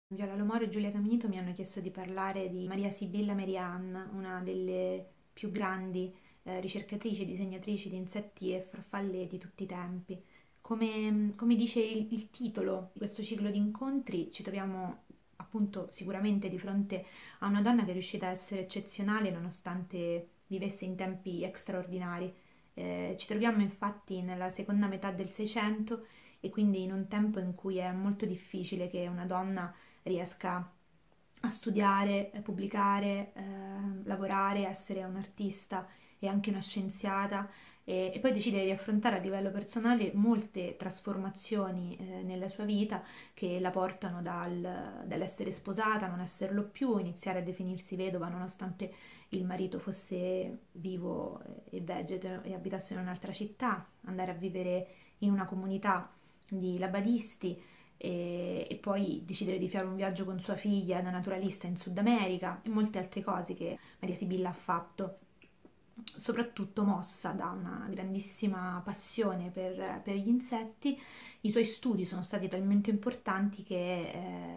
Viola Lomoro e Giulia Caminito mi hanno chiesto di parlare di Maria Sibilla Merian, una delle più grandi ricercatrici e disegnatrici di insetti e farfalle di tutti i tempi. Come dice il titolo di questo ciclo di incontri, ci troviamo appunto sicuramente di fronte a una donna che è riuscita a essere eccezionale nonostante vivesse in tempi straordinari. Ci troviamo infatti nella seconda metà del Seicento e quindi in un tempo in cui è molto difficile che una donna riesca a studiare, pubblicare, lavorare, essere un'artista e anche una scienziata e poi decidere di affrontare a livello personale molte trasformazioni nella sua vita che la portano dall'essere sposata a non esserlo più, iniziare a definirsi vedova nonostante il marito fosse vivo e vegeto e abitasse in un'altra città, andare a vivere in una comunità di labadisti e poi decidere di fare un viaggio con sua figlia da naturalista in Sud America e molte altre cose che Maria Sibilla ha fatto, soprattutto mossa da una grandissima passione per gli insetti. I suoi studi sono stati talmente importanti che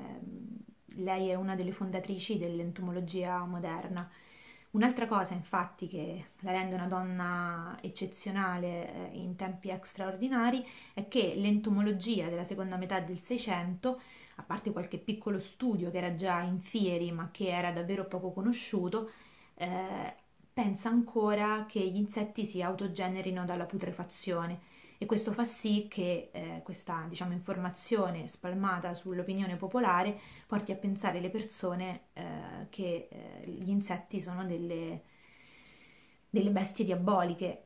lei è una delle fondatrici dell'entomologia moderna. Un'altra cosa, infatti, che la rende una donna eccezionale in tempi straordinari è che l'entomologia della seconda metà del Seicento, a parte qualche piccolo studio che era già in fieri ma che era davvero poco conosciuto, eh, pensa ancora che gli insetti si autogenerino dalla putrefazione e questo fa sì che questa, diciamo, informazione spalmata sull'opinione popolare porti a pensare le persone che gli insetti sono delle bestie diaboliche.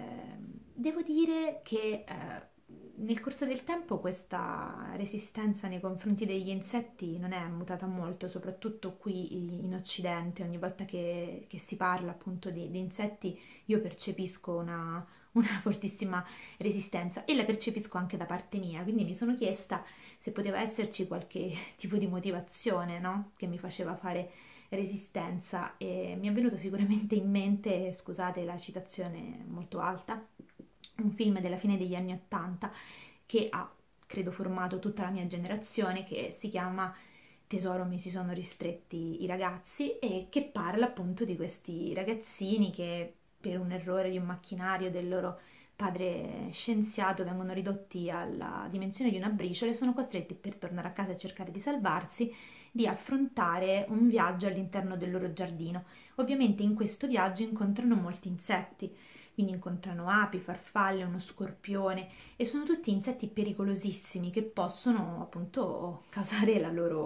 Devo dire che nel corso del tempo questa resistenza nei confronti degli insetti non è mutata molto, soprattutto qui in Occidente. Ogni volta che si parla appunto di insetti io percepisco una fortissima resistenza e la percepisco anche da parte mia, quindi mi sono chiesta se poteva esserci qualche tipo di motivazione, no? Che mi faceva fare resistenza e mi è venuto sicuramente in mente, scusate la citazione molto alta, un film della fine degli anni Ottanta che ha, credo, formato tutta la mia generazione, che si chiama Tesoro mi si sono ristretti i ragazzi e che parla appunto di questi ragazzini che per un errore di un macchinario del loro padre scienziato vengono ridotti alla dimensione di una briciola e sono costretti, per tornare a casa e cercare di salvarsi, di affrontare un viaggio all'interno del loro giardino. Ovviamente in questo viaggio incontrano molti insetti, quindi incontrano api, farfalle, uno scorpione e sono tutti insetti pericolosissimi che possono appunto causare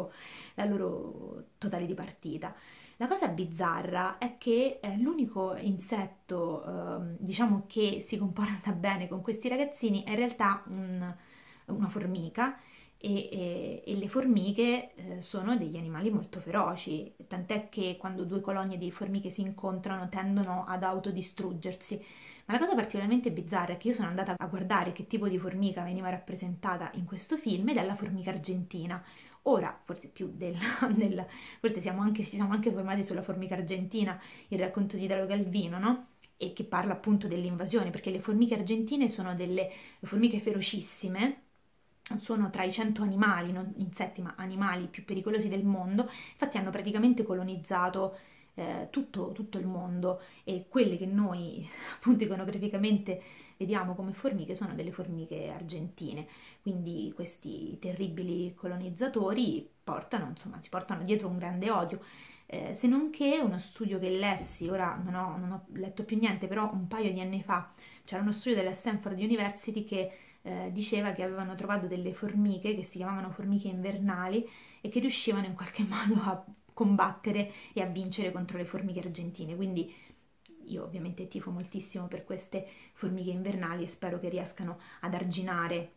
la loro totale di partita. La cosa bizzarra è che l'unico insetto, diciamo, che si comporta bene con questi ragazzini è in realtà una formica e le formiche sono degli animali molto feroci, tant'è che quando due colonie di formiche si incontrano tendono ad autodistruggersi. Ma la cosa particolarmente bizzarra è che io sono andata a guardare che tipo di formica veniva rappresentata in questo film ed è la formica argentina. Ora, forse più forse ci siamo anche formati sulla formica argentina, il racconto di Italo Calvino, no? E che parla appunto dell'invasione, perché le formiche argentine sono delle formiche ferocissime, sono tra i 100 animali, non insetti, ma animali più pericolosi del mondo. Infatti hanno praticamente colonizzato tutto il mondo e quelle che noi appunto iconograficamente vediamo come formiche sono delle formiche argentine. Quindi questi terribili colonizzatori insomma, si portano dietro un grande odio. Se non che uno studio che lessi, ora non ho letto più niente, però un paio di anni fa c'era uno studio della Stanford University che diceva che avevano trovato delle formiche che si chiamavano formiche invernali e che riuscivano in qualche modo a combattere e a vincere contro le formiche argentine. Quindi io ovviamente tifo moltissimo per queste formiche invernali e spero che riescano ad arginare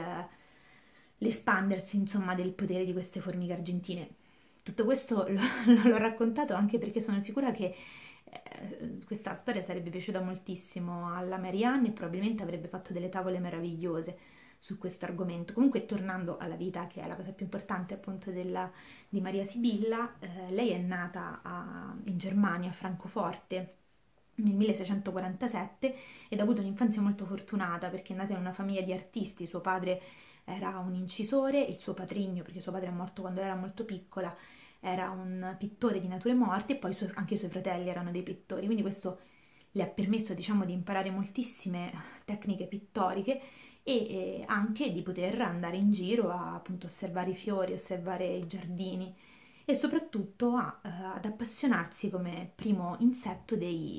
l'espandersi, insomma, del potere di queste formiche argentine. Tutto questo l'ho raccontato anche perché sono sicura che questa storia sarebbe piaciuta moltissimo alla Marianne e probabilmente avrebbe fatto delle tavole meravigliose su questo argomento. Comunque, tornando alla vita, che è la cosa più importante appunto di Maria Sibilla, lei è nata in Germania, a Francoforte, nel 1647 ed ha avuto un'infanzia molto fortunata perché è nata in una famiglia di artisti. Suo padre era un incisore, il suo patrigno, perché suo padre è morto quando era molto piccola, era un pittore di nature morte, e poi anche i suoi fratelli erano dei pittori, quindi questo le ha permesso, diciamo, di imparare moltissime tecniche pittoriche e anche di poter andare in giro a appunto osservare i fiori, osservare i giardini e soprattutto ad appassionarsi come primo insetto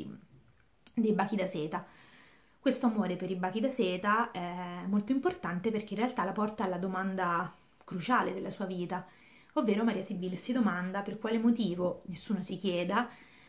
dei bachi da seta. Questo amore per i bachi da seta è molto importante perché in realtà la porta alla domanda cruciale della sua vita, ovvero Maria Sibylle si domanda per quale motivo, nessuno si chieda,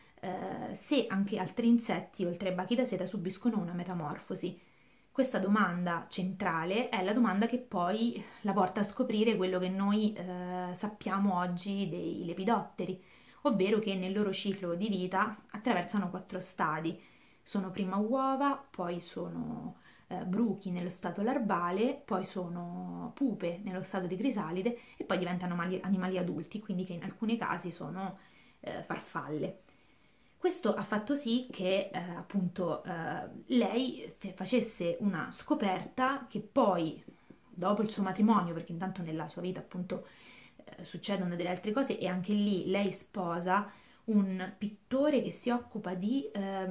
se anche altri insetti oltre ai bachi da seta subiscono una metamorfosi. Questa domanda centrale è la domanda che poi la porta a scoprire quello che noi sappiamo oggi dei lepidotteri, ovvero che nel loro ciclo di vita attraversano 4 stadi. Sono prima uova, poi sono bruchi nello stato larvale, poi sono pupe nello stato di crisalide e poi diventano animali adulti, quindi che in alcuni casi sono farfalle. Questo ha fatto sì che appunto lei facesse una scoperta che poi, dopo il suo matrimonio, perché intanto nella sua vita appunto succedono delle altre cose e anche lì lei sposa un pittore che si occupa di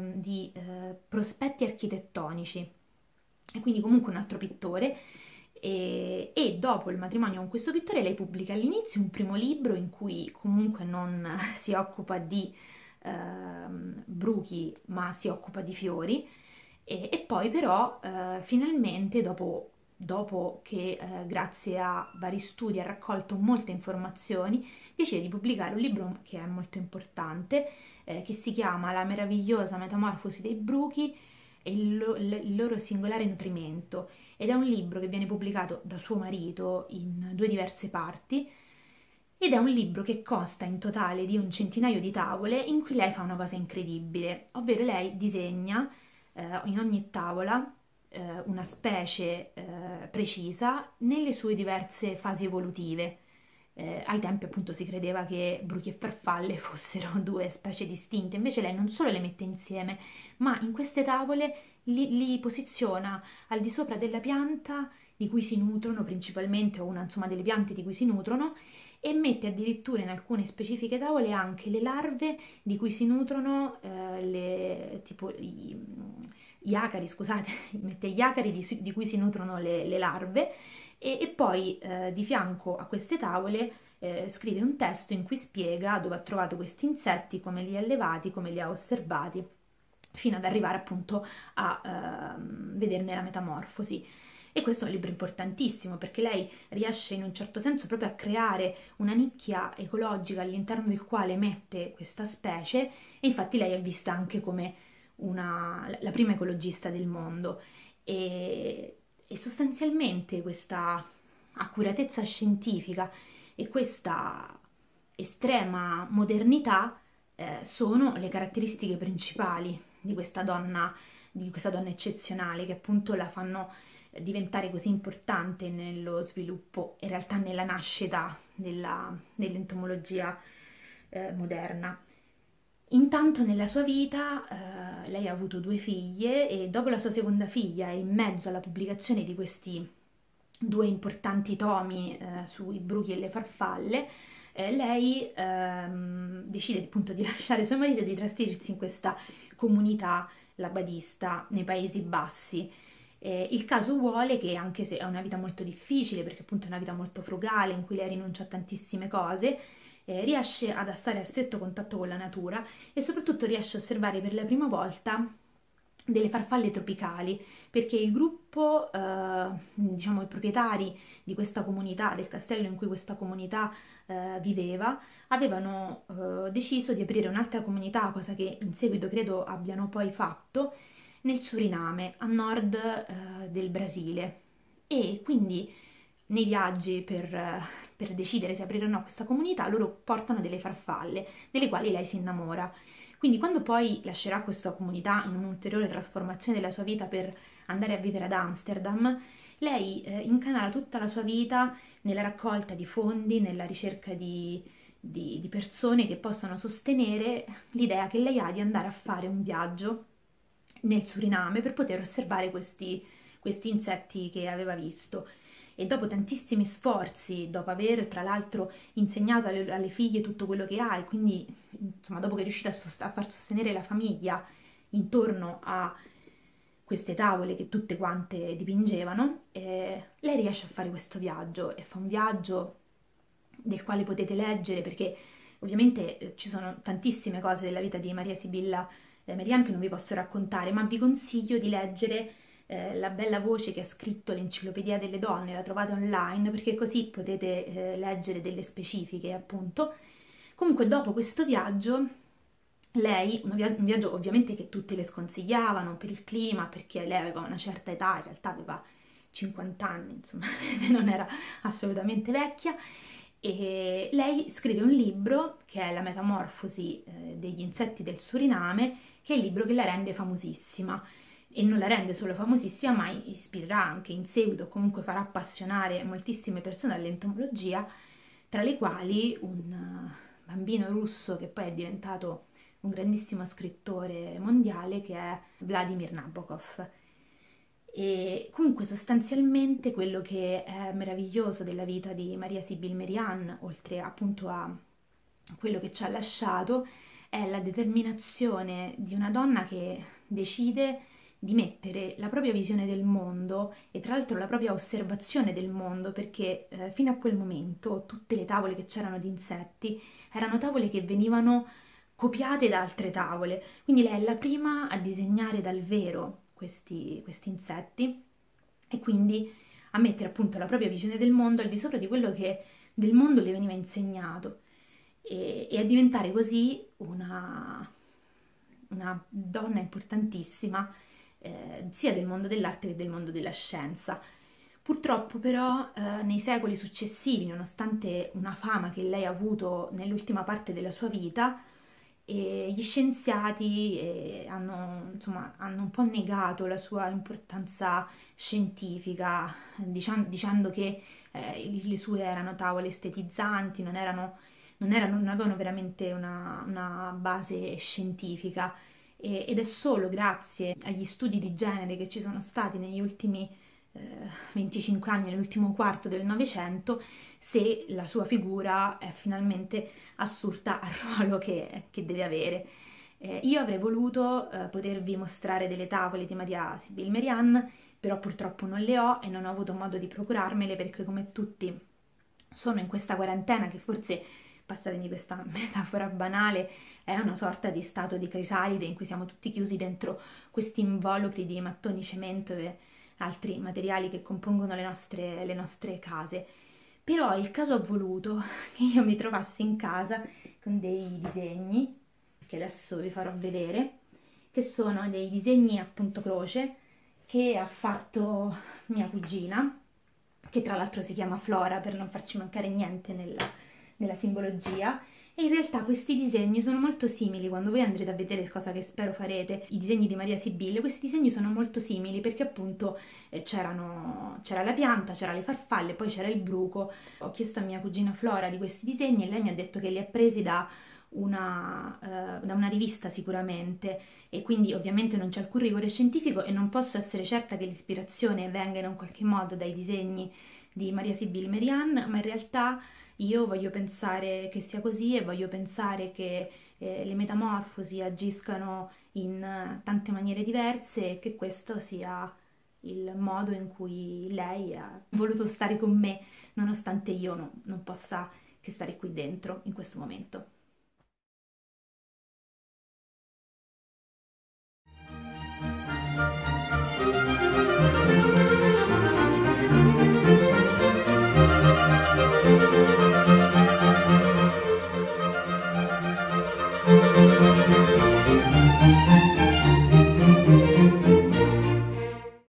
prospetti architettonici e quindi comunque un altro pittore e dopo il matrimonio con questo pittore lei pubblica all'inizio un primo libro in cui comunque non si occupa di bruchi ma si occupa di fiori e poi però finalmente dopo che grazie a vari studi ha raccolto molte informazioni decide di pubblicare un libro che è molto importante che si chiama La meravigliosa metamorfosi dei bruchi e il loro singolare nutrimento ed è un libro che viene pubblicato da suo marito in 2 diverse parti ed è un libro che consta in totale di un centinaio di tavole in cui lei fa una cosa incredibile, ovvero lei disegna in ogni tavola una specie precisa nelle sue diverse fasi evolutive. Ai tempi appunto si credeva che bruchi e farfalle fossero 2 specie distinte, invece lei non solo le mette insieme, ma in queste tavole li posiziona al di sopra della pianta di cui si nutrono principalmente, o una insomma delle piante di cui si nutrono, e mette addirittura in alcune specifiche tavole anche le larve di cui si nutrono, tipo gli acari, scusate, mette gli acari di cui si nutrono le larve e poi di fianco a queste tavole scrive un testo in cui spiega dove ha trovato questi insetti, come li ha allevati, come li ha osservati, fino ad arrivare appunto a vederne la metamorfosi. E questo è un libro importantissimo perché lei riesce in un certo senso proprio a creare una nicchia ecologica all'interno del quale mette questa specie e infatti lei è vista anche come la prima ecologista del mondo e sostanzialmente questa accuratezza scientifica e questa estrema modernità sono le caratteristiche principali di questa donna eccezionale che appunto la fanno diventare così importante nello sviluppo, in realtà nella nascita dell'entomologia moderna. Intanto nella sua vita lei ha avuto 2 figlie e dopo la sua seconda figlia e in mezzo alla pubblicazione di questi 2 importanti tomi sui bruchi e le farfalle, lei decide appunto di lasciare suo marito e di trasferirsi in questa comunità labadista nei Paesi Bassi. Il caso vuole che, anche se è una vita molto difficile, perché appunto è una vita molto frugale, in cui lei rinuncia a tantissime cose, riesce ad stare a stretto contatto con la natura e soprattutto riesce a osservare per la prima volta delle farfalle tropicali, perché il gruppo, diciamo i proprietari di questa comunità, del castello in cui questa comunità viveva, avevano deciso di aprire un'altra comunità, cosa che in seguito credo abbiano poi fatto, nel Suriname, a nord del Brasile. E quindi nei viaggi per decidere se aprire o no questa comunità, loro portano delle farfalle, delle quali lei si innamora. Quindi quando poi lascerà questa comunità in un'ulteriore trasformazione della sua vita per andare a vivere ad Amsterdam, lei incanala tutta la sua vita nella raccolta di fondi, nella ricerca di persone che possano sostenere l'idea che lei ha di andare a fare un viaggio nel Suriname per poter osservare questi insetti che aveva visto. e dopo tantissimi sforzi, dopo aver tra l'altro insegnato alle figlie tutto quello che ha e quindi insomma dopo che è riuscita a far sostenere la famiglia intorno a queste tavole che tutte quante dipingevano, lei riesce a fare questo viaggio e fa un viaggio del quale potete leggere, perché ovviamente ci sono tantissime cose della vita di Maria Sibilla Merian che non vi posso raccontare, ma vi consiglio di leggere la bella voce che ha scritto l'Enciclopedia delle Donne, la trovate online, perché così potete leggere delle specifiche, appunto. Comunque dopo questo viaggio lei, un viaggio ovviamente che tutti le sconsigliavano per il clima, perché lei aveva una certa età, in realtà aveva 50 anni, insomma, non era assolutamente vecchia, e lei scrive un libro che è La Metamorfosi degli insetti del Suriname, che è il libro che la rende famosissima. E non la rende solo famosissima, ma ispirerà anche in seguito, comunque farà appassionare moltissime persone all'entomologia, tra le quali un bambino russo che poi è diventato un grandissimo scrittore mondiale, che è Vladimir Nabokov. E comunque sostanzialmente quello che è meraviglioso della vita di Maria Sibylle Merian, oltre appunto a quello che ci ha lasciato, è la determinazione di una donna che decide di mettere la propria visione del mondo e tra l'altro la propria osservazione del mondo, perché fino a quel momento tutte le tavole che c'erano di insetti erano tavole che venivano copiate da altre tavole, quindi lei è la prima a disegnare dal vero questi insetti e quindi a mettere appunto la propria visione del mondo al di sopra di quello che del mondo le veniva insegnato e a diventare così una donna importantissima sia del mondo dell'arte che del mondo della scienza. Purtroppo però nei secoli successivi, nonostante una fama che lei ha avuto nell'ultima parte della sua vita, gli scienziati insomma, hanno un po' negato la sua importanza scientifica, dicendo che le sue erano tavole estetizzanti, non avevano veramente una base scientifica. Ed è solo grazie agli studi di genere che ci sono stati negli ultimi 25 anni, nell'ultimo quarto del Novecento, se la sua figura è finalmente assurta al ruolo che deve avere. Io avrei voluto potervi mostrare delle tavole di Maria Sibylle Merian, però purtroppo non le ho e non ho avuto modo di procurarmele perché, come tutti, sono in questa quarantena che forse, passatemi questa metafora banale, è una sorta di stato di crisalide in cui siamo tutti chiusi dentro questi involucri di mattoni cemento e altri materiali che compongono le nostre case. Però il caso ha voluto che io mi trovassi in casa con dei disegni, che adesso vi farò vedere, che sono dei disegni a punto croce che ha fatto mia cugina, che tra l'altro si chiama Flora per non farci mancare niente nella simbologia. E in realtà questi disegni sono molto simili, quando voi andrete a vedere, cosa che spero farete, i disegni di Maria Sibylle, questi disegni sono molto simili perché appunto c'era la pianta, c'era le farfalle, poi c'era il bruco. Ho chiesto a mia cugina Flora di questi disegni e lei mi ha detto che li ha presi da una rivista sicuramente, e quindi ovviamente non c'è alcun rigore scientifico e non posso essere certa che l'ispirazione venga in un qualche modo dai disegni di Maria Sibylle Merian, ma in realtà io voglio pensare che sia così e voglio pensare che le metamorfosi agiscano in tante maniere diverse e che questo sia il modo in cui lei ha voluto stare con me, nonostante io non possa che stare qui dentro in questo momento.